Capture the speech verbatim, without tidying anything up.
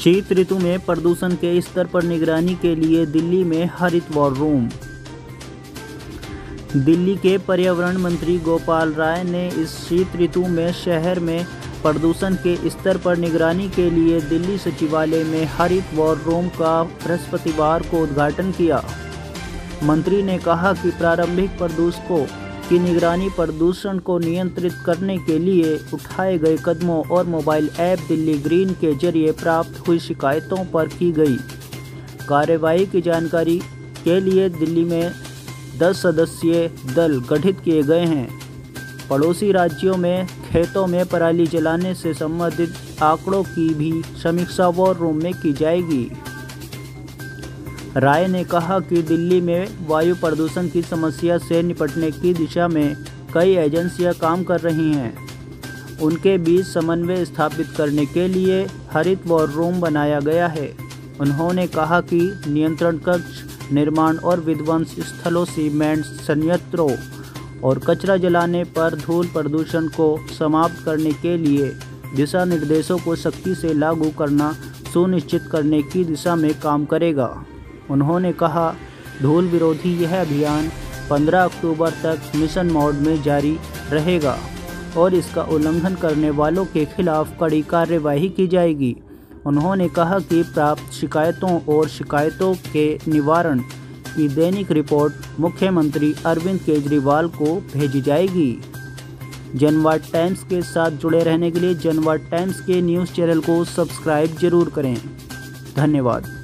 शीत ऋतु में प्रदूषण के स्तर पर निगरानी के लिए दिल्ली में हरित वॉर रूम। दिल्ली के पर्यावरण मंत्री गोपाल राय ने इस शीत ऋतु में शहर में प्रदूषण के स्तर पर निगरानी के लिए दिल्ली सचिवालय में हरित वॉर रूम का बृहस्पतिवार को उद्घाटन किया। मंत्री ने कहा कि प्रारंभिक प्रदूषकों की निगरानी प्रदूषण को नियंत्रित करने के लिए उठाए गए कदमों और मोबाइल ऐप दिल्ली ग्रीन के जरिए प्राप्त हुई शिकायतों पर की गई कार्रवाई की जानकारी के लिए दिल्ली में दस सदस्यीय दल गठित किए गए हैं। पड़ोसी राज्यों में खेतों में पराली जलाने से संबंधित आंकड़ों की भी समीक्षा वॉर रूम में की जाएगी। राय ने कहा कि दिल्ली में वायु प्रदूषण की समस्या से निपटने की दिशा में कई एजेंसियां काम कर रही हैं। उनके बीच समन्वय स्थापित करने के लिए हरित वॉर रूम बनाया गया है। उन्होंने कहा कि नियंत्रण कक्ष, निर्माण और विध्वंस स्थलों, सीमेंट संयंत्रों और कचरा जलाने पर धूल प्रदूषण को समाप्त करने के लिए दिशा निर्देशों को सख्ती से लागू करना सुनिश्चित करने की दिशा में काम करेगा। उन्होंने कहा, धूल विरोधी यह अभियान पंद्रह अक्टूबर तक मिशन मोड में जारी रहेगा और इसका उल्लंघन करने वालों के खिलाफ कड़ी कार्रवाई की जाएगी। उन्होंने कहा कि प्राप्त शिकायतों और शिकायतों के निवारण की दैनिक रिपोर्ट मुख्यमंत्री अरविंद केजरीवाल को भेजी जाएगी। जनवाद टाइम्स के साथ जुड़े रहने के लिए जनवाद टाइम्स के न्यूज़ चैनल को सब्सक्राइब जरूर करें। धन्यवाद।